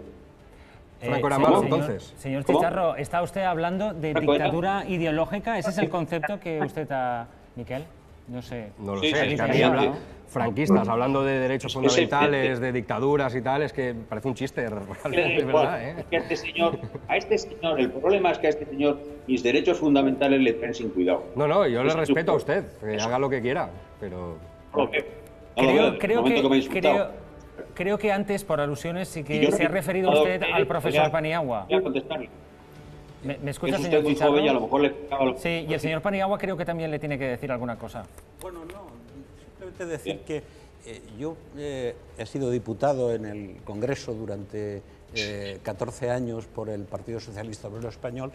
Franco era Eh, malo, señor, entonces. Señor Chicharro, ¿está usted hablando de Franco dictadura era... ideológica? ¿Ese es el concepto que usted ha... Miquel? No sé. No lo Sí, sé, sí, es que sí, aquí sí, habla sí. franquistas, hablando de derechos Es fundamentales, evidente. de dictaduras y tal, es que parece un chiste, realmente, es Bueno, verdad, ¿eh? es que a este señor, a este señor, el problema es que a este señor mis derechos fundamentales le traen sin cuidado. No, no, yo le Es respeto a tú- usted, que haga lo que quiera, pero... No lo veo. No lo Creo, veo, desde el creo, momento que, me ha insultado. creo, creo que antes, por alusiones, sí Y que yo no se ha he referido insultado usted a al él, profesor voy a- Paniagua. voy a contestarle. ¿Me, me escucha, Es usted señor muy Chicharro? joven y a lo mejor le explicaba lo- Sí, y el señor Paniagua creo que también le tiene que decir alguna cosa. Bueno, no, simplemente decir que eh, yo eh, he sido diputado en el Congreso durante eh, catorce años por el Partido Socialista Obrero Español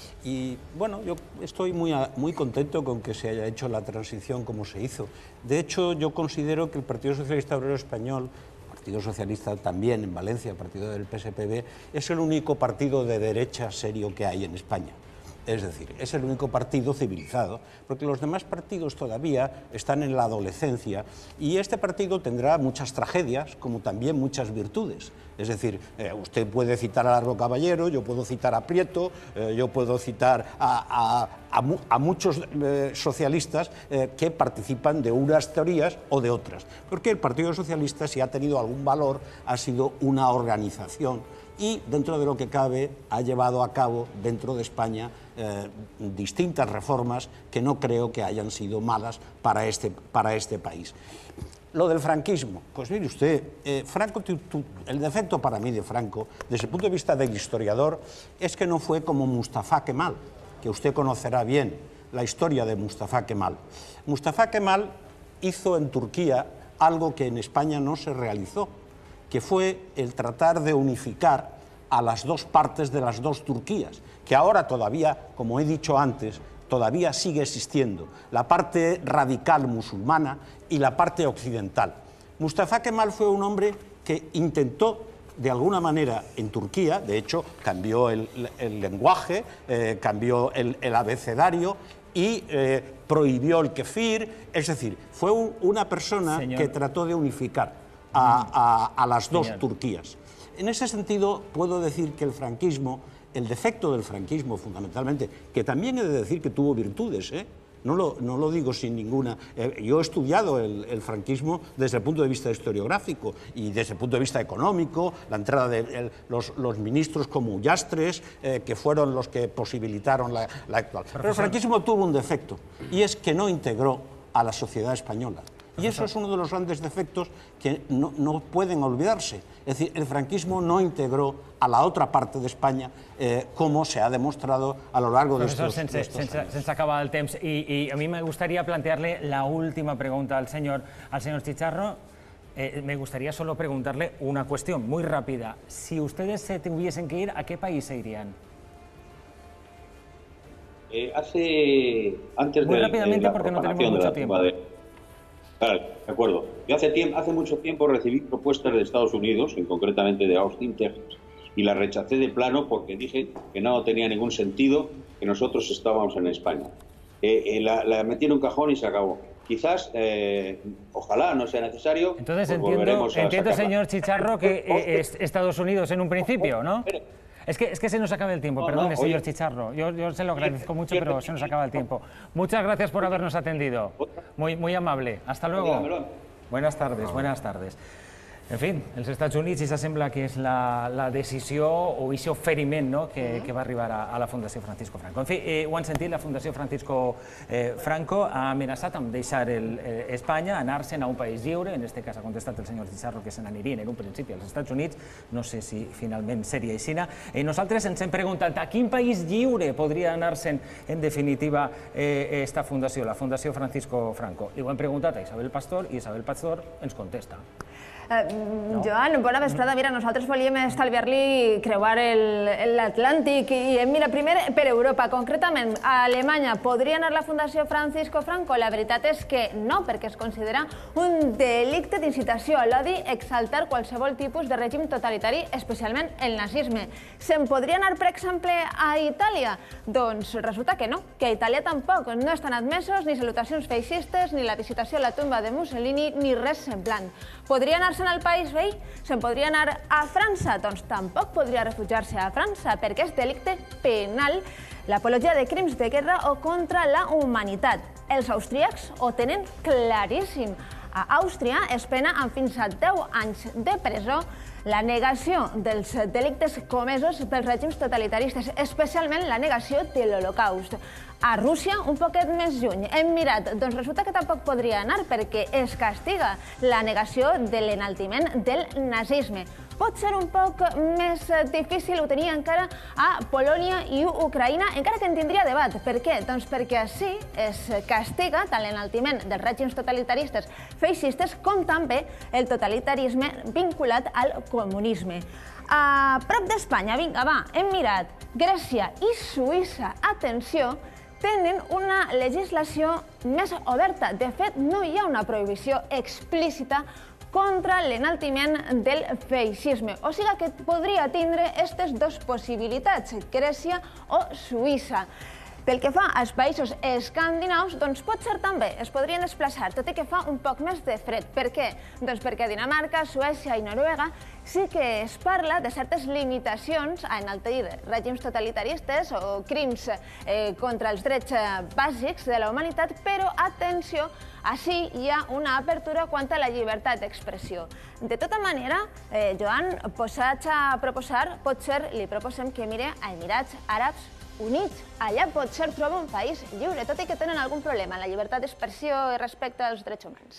y, bueno, yo estoy muy, a- muy contento con que se haya hecho la transición como se hizo. De hecho, yo considero que el Partido Socialista Obrero Español, Partido Socialista también en Valencia, partido del P S P B, es el único partido de derecha serio que hay en España. Es decir, es el único partido civilizado, porque los demás partidos todavía están en la adolescencia y este partido tendrá muchas tragedias, como también muchas virtudes. Es decir, eh, usted puede citar a Largo Caballero, yo puedo citar a Prieto, eh, yo puedo citar a, a, a, mu a muchos eh, socialistas eh, que participan de unas teorías o de otras. Porque el Partido Socialista, si ha tenido algún valor, ha sido una organización y, dentro de lo que cabe, ha llevado a cabo dentro de España eh, distintas reformas que no creo que hayan sido malas para este, para este país. Lo del franquismo, pues mire usted, eh, Franco, tu, tu, el defecto para mí de Franco, desde el punto de vista del historiador, es que no fue como Mustafa Kemal, que usted conocerá bien la historia de Mustafa Kemal. Mustafa Kemal hizo en Turquía algo que en España no se realizó, que fue el tratar de unificar a las dos partes de las dos Turquías, que ahora todavía, como he dicho antes, todavía sigue existiendo, la parte radical musulmana y la parte occidental. Mustafa Kemal fue un hombre que intentó, de alguna manera, en Turquía, de hecho, cambió el, el lenguaje, eh, cambió el, el abecedario y eh, prohibió el kefir, es decir, fue un, una persona Señor. que trató de unificar a, a, a las dos Señor. Turquías. En ese sentido, puedo decir que el franquismo, el defecto del franquismo fundamentalmente, que también he de decir que tuvo virtudes, ¿eh? no, lo, no lo digo sin ninguna... Eh, yo he estudiado el, el franquismo desde el punto de vista historiográfico y desde el punto de vista económico, la entrada de el, los, los ministros como Ullastres, eh, que fueron los que posibilitaron la, la actual. Pero el franquismo tuvo un defecto, y es que no integró a la sociedad española. Y eso es uno de los grandes defectos que no, no pueden olvidarse. Es decir, el franquismo no integró a la otra parte de España, eh, como se ha demostrado a lo largo de estos, sense, de estos sense, años. Sense acabar el temps, y, y a mí me gustaría plantearle la última pregunta al señor, al señor Chicharro. Eh, me gustaría solo preguntarle una cuestión muy rápida. Si ustedes se tuviesen que ir, ¿a qué país se irían? Eh, hace... Antes muy de, rápidamente, de la porque no tenemos propagación mucho de la tiempo. tumba de... Claro, de acuerdo. Yo hace, tiempo, hace mucho tiempo recibí propuestas de Estados Unidos, y concretamente de Austin, Texas, y las rechacé de plano porque dije que no tenía ningún sentido que nosotros estábamos en España. Eh, eh, la, la metí en un cajón y se acabó. Quizás, eh, ojalá no sea necesario. Entonces pues entiendo, volveremos a entiendo sacarla. señor Chicharro, que eh, es Estados Unidos en un principio, ¿no? Es que, es que se nos acaba el tiempo, No, perdone, no, señor oye. Chicharro. Yo, yo se lo agradezco mucho, pero se nos acaba el tiempo. Muchas gracias por habernos atendido. Muy, muy amable. Hasta luego. Dígamelo. Buenas tardes, buenas tardes. En fin, els Estats Units, i sembla que és la, la decisió o aquest oferiment, no?, que, que va arribar a, a la Fundació Francisco Franco. En fi, eh, ho han sentit, la Fundació Francisco eh, Franco ha amenaçat amb deixar el, eh, Espanya, anar-se'n a un país lliure. En aquest cas ha contestat el senyor Chicharro que se n'anirien en un principi als Estats Units. No sé si finalment seria així. Eh, nosaltres ens hem preguntat a quin país lliure podria anar-se'n en definitiva eh, esta fundació, la Fundació Francisco Franco. Li ho hem preguntat a Isabel Pastor i Isabel Pastor ens contesta. Uh, Joan, bona vesprada. Mira, nosaltres volíem estalviar-li creuar l'Atlàntic i mira, primer per Europa, concretament a Alemanya. Podria anar la Fundació Francisco Franco? La veritat és que no, perquè es considera un delicte d'incitació a l'odi exaltar qualsevol tipus de règim totalitari, especialment el nazisme. Se'n podria anar, per exemple, a Itàlia? Doncs resulta que no, que a Itàlia tampoc. No estan admesos ni salutacions feixistes, ni la visitació a la tomba de Mussolini, ni res semblant. Podria anar-se'n al país veí? Se'n podria anar a França? Doncs tampoc podria refugiar-se a França, perquè és delicte penal l'apologia de crims de guerra o contra la humanitat. Els austríacs ho tenen claríssim. A Àustria es pena amb fins a deu anys de presó la negació dels delictes comesos pels règims totalitaristes, especialment la negació de l'Holocaust. A Rússia, un poquet més lluny, hem mirat, doncs resulta que tampoc podria anar perquè es castiga la negació de l'enaltiment del nazisme. Pot ser un poc més difícil, ho tenia encara a Polònia i Ucraïna, encara que en tindria debat. Per què? Doncs perquè així es castiga tant l'enaltiment dels règims totalitaristes feixistes com també el totalitarisme vinculat al comunisme. A prop d'Espanya, vinga, va, hem mirat. Grècia i Suïssa, atenció, tenen una legislació més oberta. De fet, no hi ha una prohibició explícita contra l'enaltiment del feixisme. O sigui que podria tindre aquestes dues possibilitats, Grècia o Suïssa. Pel que fa als països escandinaus, doncs potser també es podrien desplaçar, tot i que fa un poc més de fred. Per què? Doncs perquè a Dinamarca, Suècia i Noruega sí que es parla de certes limitacions a enaltir règims totalitaristes o crims contra els drets bàsics de la humanitat, però atenció, així hi ha una apertura quant a la llibertat d'expressió. De tota manera, Joan, posats a proposar, potser li proposem que mire a Emirats Àrabs Units. Allà potser troba un país lliure, tot i que tenen algun problema en la llibertat d'expressió i respecte als drets humans.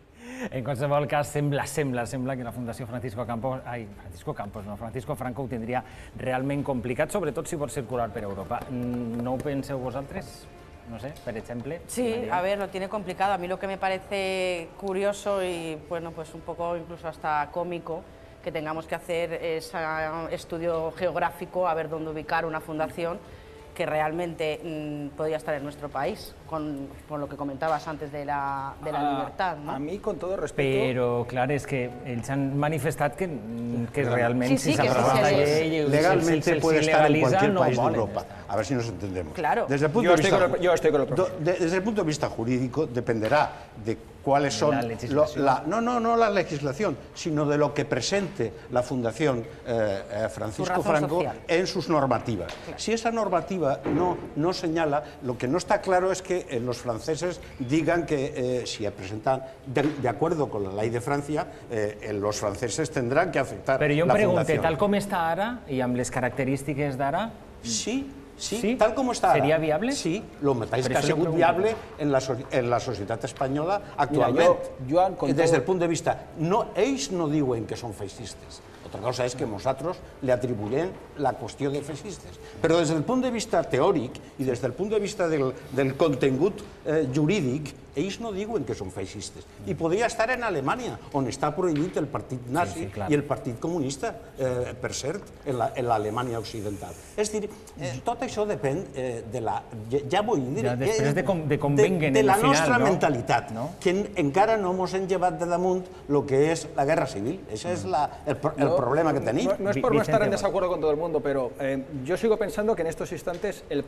En qualsevol cas, sembla, sembla, sembla que la Fundació Francisco Campos, ai, Francisco Campos, no, Francisco Franco ho tindria realment complicat, sobretot si pot circular per Europa. ¿No ho penseu vosaltres? No sé, por ejemplo. Sí, a ver, lo tiene complicado. A mí lo que me parece curioso y, bueno, pues un poco incluso hasta cómico que tengamos que hacer ese estudio geográfico a ver dónde ubicar una fundación que realmente mmm, podría estar en nuestro país, con, con lo que comentabas antes de la, de la a, libertad, ¿no? A mí, con todo respeto... Però, clar, és que ells han manifestat que, que realment sí, sí, si s'aprova la llei... Legalmente puede estar en cualquier país de Europa. A ver si nos entendemos. Claro. Desde el punto yo, de estoy vista, con el, yo estoy con el profesor. de, desde el punto de vista jurídico dependerá de cuáles son... La legislación. Lo, la, no, no, no la legislación, sino de lo que presente la Fundación eh, Francisco Franco social. En sus normativas. Claro. Si esa normativa no, no señala, lo que no está claro es que eh, los franceses digan que eh, si presentan de, de acuerdo con la ley de Francia, eh, los franceses tendrán que aceptar Però jo em la pregunto, fundación. tal com està ara i amb les característiques d'ara... Sí, sí, sí, tal como está. ¿Sería viable? Sí, lo metáis Pero que ha eso lo sido pregunto. viable en la, so en la sociedad española actualmente. Mira, yo, Joan, con Desde todo... el punto de vista, no, ells no diuen que son fascistes. Otra cosa es que nosotros le atribuyen la cuestión de fascistes. Pero desde el punto de vista teòric i des del punt de vista del, del contingut eh, jurídic, ells no diuen que són feixistes. I podria estar en Alemanya, on està prohibit el partit nazi sí, sí, i el partit comunista, eh, per cert, en l'Alemanya occidental. És dir, eh, tot això depèn eh, de la... Ja vull dir... Ja, després de, com, de convenguen de, de la final, nostra no? mentalitat, no? Que en, encara no ens hem llevat de damunt el que és la guerra civil. Això és la, el, el no, problema que tenim. No, no es por no estar en desacuerdo con todo el mundo, pero eh, yo sigo pensando que en estos instantes el,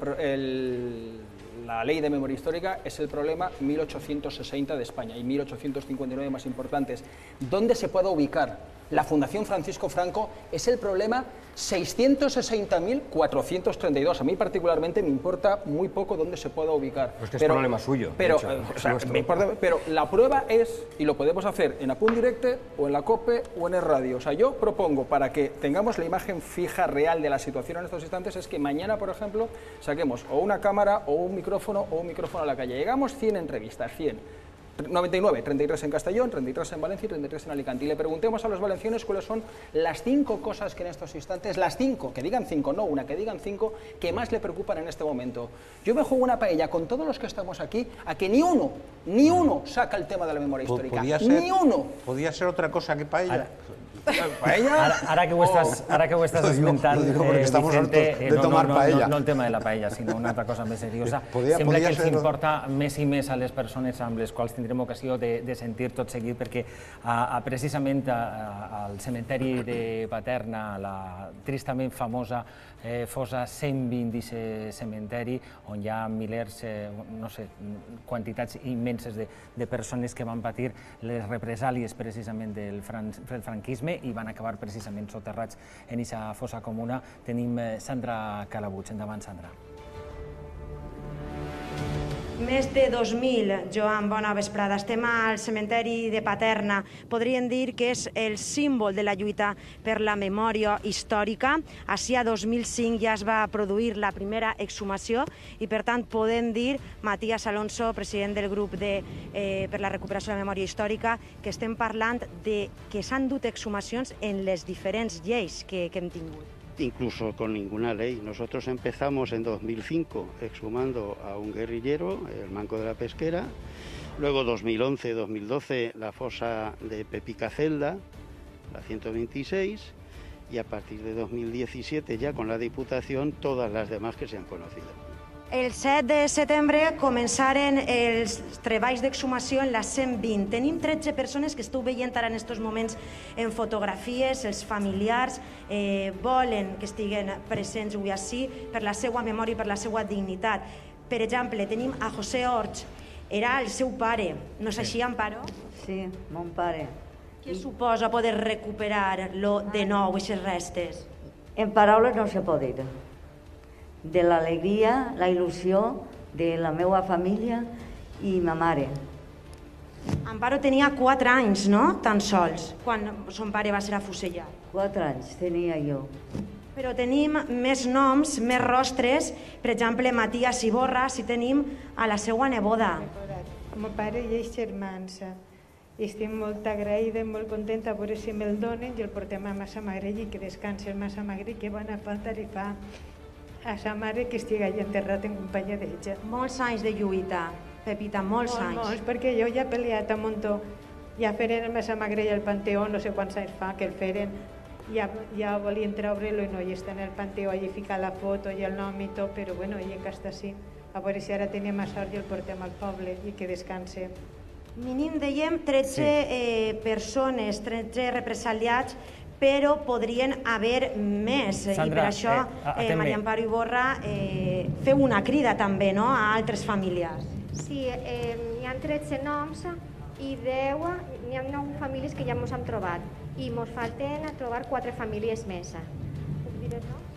el, la ley de memoria histórica es el problema mil ochocientos sesenta de España y mil ochocientos cincuenta y nueve más importantes. ¿Dónde se puede ubicar la Fundación Francisco Franco? Es el problema seiscientos sesenta mil cuatrocientos treinta y dos. A mí particularmente me importa muy poco dónde se pueda ubicar. Pues que es pero, problema suyo. Pero, hecho, eh, o sea, nuestro. me importa, pero la prueba es, y lo podemos hacer en Apunt Directe o en la COPE o en el radio. O sea, yo propongo, para que tengamos la imagen fija real de la situación en estos instantes, es que mañana, por ejemplo, saquemos o una cámara o un micrófono o un micrófono a la calle. Llegamos cien entrevistas, cien. noventa y nueve, treinta y tres en Castellón, treinta y tres en Valencia y treinta y tres en Alicante. Y le preguntemos a los valencianos cuáles son las cinco cosas que en estos instantes, las cinco, que digan cinco, no una, que digan cinco, que más le preocupan en este momento. Yo me juego una paella con todos los que estamos aquí a que ni uno, ni uno saca el tema de la memoria histórica. Podía ser, ni uno. Podía ser otra cosa que paella. Ara, Ara, ara que ho estàs, ara que ho estàs esmentant, no digo porque eh, estamos Vicente, hartos de eh, no, tomar no, paella. No, no el tema de la paella, sinó una altra cosa més seriosa. Podia, Sembla podia que els ser... importa més i més a les persones amb les quals tindrem ocasió de, de sentir tot seguit, perquè a, a, precisament a, a, al cementeri de Paterna, la tristament famosa eh, fosa cent vint d'aquest cementeri, on hi ha milers, eh, no sé, quantitats immenses de, de persones que van patir les represàlies precisament del, fran, del franquisme i van acabar precisament soterrats en aquesta fossa comuna. Tenim Sandra Calabuig. Endavant, Sandra. Més de dos mil, Joan, bona vesprada. Estem al cementeri de Paterna. Podríem dir que és el símbol de la lluita per la memòria històrica. Així, a dos mil cinc ja es va produir la primera exhumació i, per tant, podem dir, Matías Alonso, president del grup de, eh, per la recuperació de la memòria històrica, que estem parlant de que s'han dut exhumacions en les diferents lleis que, que hem tingut. Incluso con ninguna ley. Nosotros empezamos en dos mil cinco exhumando a un guerrillero, el Manco de la Pesquera, luego dos mil once dos mil doce la fosa de Pepicacelda, la ciento veintiséis, y a partir de dos mil diecisiete ya con la Diputación todas las demás que se han conocido. El set de setembre començaren els treballs d'exhumació en la cent vint. Tenim tretze persones que esteu veient ara en aquests moments en fotografies. Els familiars eh, volen que estiguen presents avui ací per la seva memòria i per la seva dignitat. Per exemple, tenim a José Orch, era el seu pare. No és així, Amparo? Sí, mon pare. Què suposa poder recuperar-lo de nou, aquestes restes? En paraules no se pot dir. De l'alegria, la il·lusió de la meva família i ma mare. Amparo tenia quatre anys, no?, tan sols, quan son pare va ser afusellat. Quatre anys tenia jo. Però tenim més noms, més rostres, per exemple, Matías Iborra, si tenim a la seva neboda. Com a pare i els germans. Estic molt agraïda i molt contenta per si me'l donen i el portem a Massamagrell i que descansi el Massamagrell, que bona falta li fa a sa mare que estigui allà enterrat en companyia d'ella. Molts anys de lluita, Pepita, molts anys. Molts, perquè jo ja he peleat a Montó, ja feren el Massamagrell al Panteó, no sé quants anys fa que el feren, ja, ja volien treure-lo i no, i està en el Panteó, allà ficar la foto i el nom i tot, però bueno, i encara està així. A veure si ara tenim a sort i el portem al poble i que descanse. Mínim, dèiem, tretze eh, persones, tretze represaliats, però podrien haver més. Sandra, I per això, eh, eh, Maria Amparo Iborra, eh, feu una crida també, no?, a altres familiars. Sí, eh, hi ha tretze noms i deu, hi ha nou famílies que ja ens hem trobat i ens falten a trobar quatre famílies més. Puc dir el nom?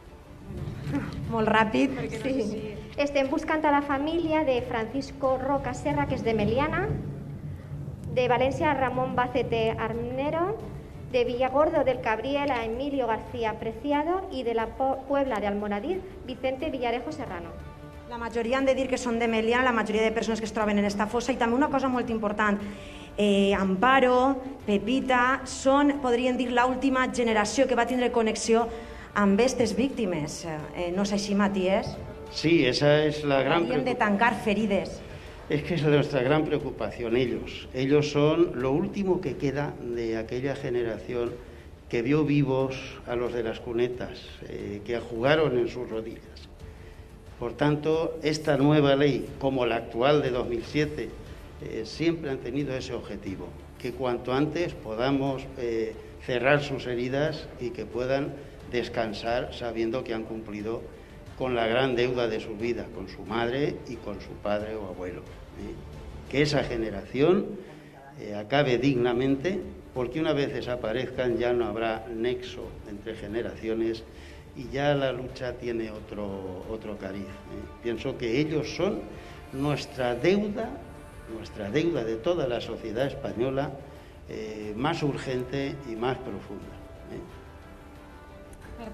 Molt ràpid. Sí. Estem buscant a la família de Francisco Roca Serra, que és de Meliana, de València Ramon Bacete Arnero, de Villagordo del Cabriel a Emilio García Preciado i de la Puebla de Almoradí, Vicente Villarejo Serrano. La majoria han de dir que són de Meliana, la majoria de persones que es troben en esta fossa, i també una cosa molt important, eh, Amparo, Pepita, són, podríem dir, l'última generació que va tindre connexió amb aquestes víctimes. Eh, no és així, Matías? Sí, esa es la gran preocupación. Hauríem de tancar ferides. Es que es nuestra gran preocupación, ellos. Ellos son lo último que queda de aquella generación que vio vivos a los de las cunetas, eh, que jugaron en sus rodillas. Por tanto, esta nueva ley, como la actual de dos mil siete, eh, siempre han tenido ese objetivo, que cuanto antes podamos eh, cerrar sus heridas y que puedan descansar sabiendo que han cumplido con la gran deuda de su vida, con su madre y con su padre o abuelo. ¿eh? Que esa generación eh, acabe dignamente, porque una vez desaparezcan ya no habrá nexo entre generaciones y ya la lucha tiene otro, otro cariz. ¿eh? Pienso que ellos son nuestra deuda, nuestra deuda de toda la sociedad española eh, más urgente y más profunda. ¿eh? Per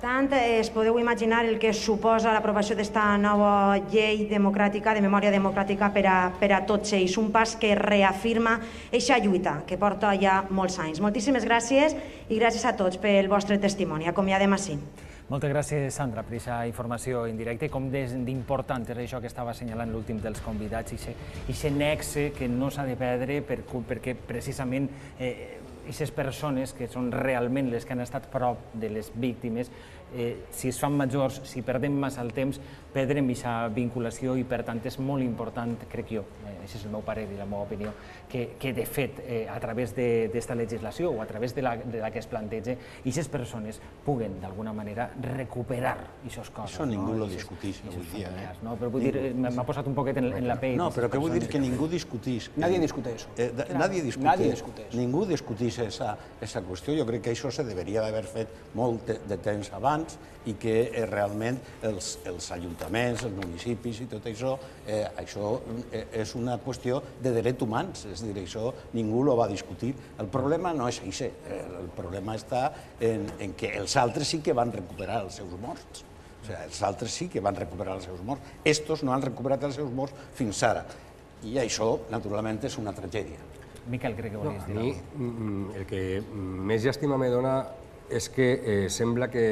tant, es podeu imaginar el que suposa l'aprovació d'esta nova llei democràtica, de memòria democràtica per a, per a tots ells. Un pas que reafirma eixa lluita que porta ja molts anys. Moltíssimes gràcies i gràcies a tots pel vostre testimoni. Acomiadem així. Moltes gràcies, Sandra, per aquesta informació en directe. Com d'important és això que estava assenyalant l'últim dels convidats, aquest nexe que no s'ha de perdre perquè precisament aquestes persones que són realment les que han estat prop de les víctimes, si es fan majors, si perdem massa el temps, perdrem aquesta vinculació i, per tant, és molt important, crec jo, això és el meu parer i la meva opinió, que de fet, a través d'esta legislació o a través de la que es planteja, aquestes persones puguen, d'alguna manera, recuperar aquestes coses. Això ningú lo discutís avui dia. Però vull dir, m'ha posat un poquet en la pell. No, però que vull dir que ningú discutís. Nadie discute eso. Nadie discute. Ningú discutís esa qüestió. Jo crec que això se deveria d'haver fet molt de temps abans i que realment els ajuntaments, els municipis i tot això, això és una qüestió de drets humans, és a dir, això ningú ho va discutir. El problema no és això, el problema està en que els altres sí que van recuperar els seus morts. O sigui, els altres sí que van recuperar els seus morts. Estos no han recuperat els seus morts fins ara. I això, naturalment, és una tragèdia. Miquel, crec que volies dir. A mi el que més llàstima me dona és que sembla que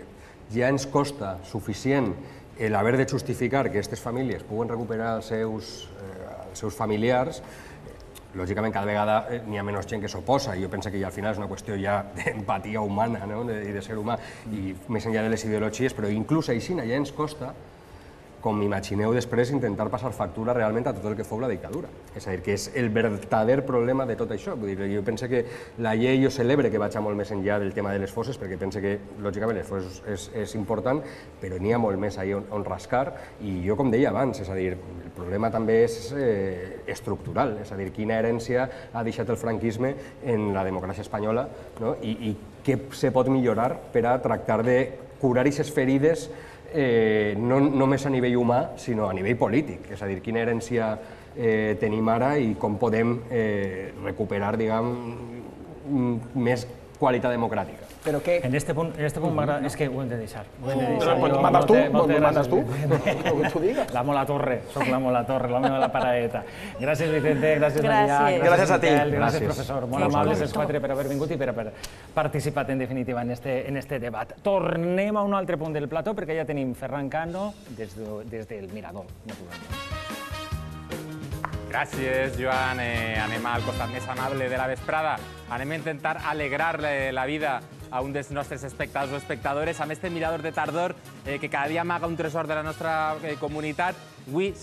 ja ens costa suficient l'haver de justificar que aquestes famílies puguen recuperar els seus familiars. Lògicament, cada vegada n'hi ha menys gent que s'oposa. Jo penso que ja al final és una qüestió ja d'empatia humana i de ser humà, i més enllà de les ideologies, però inclús així ja ens costa, com imagineu després, intentar passar factura realment a tot el que fou la dictadura. És a dir, que és el verdader problema de tot això. Jo penso que la llei, jo celebre que vaig molt més enllà del tema de les fosses, perquè penso que, lògicament, les fosses és important, però n'hi ha molt més ahí on rascar, i jo, com deia abans, és a dir, el problema també és estructural, és a dir, quina herència ha deixat el franquisme en la democràcia espanyola i què se pot millorar per a tractar de curar aquestes ferides no només a nivell humà, sinó a nivell polític. És a dir, quina herència tenim ara i com podem recuperar, diguem, més qualitat democràtica. Però què... En aquest punt m'agrada... És que ho hem de deixar. Mandas tu? Mandas tu? El que tu digues. L'amo la torre, soc l'amo la torre, l'amo de la paraeta. Gràcies, Vicente, gràcies, Maria. Gràcies a ti. Gràcies, professor. Molt amables els quatre per haver vingut i per haver participat, en definitiva, en este debat. Tornem a un altre punt del plató, perquè ja tenim Ferran Cano des del Mirador, naturalment. Gràcies, Joan. Anem al costat més amable de la vesprada. Anem a intentar alegrar la vida a un dels nostres espectadors o espectadores amb este Mirador de tardor que cada dia amaga un tresor de la nostra comunitat. Avui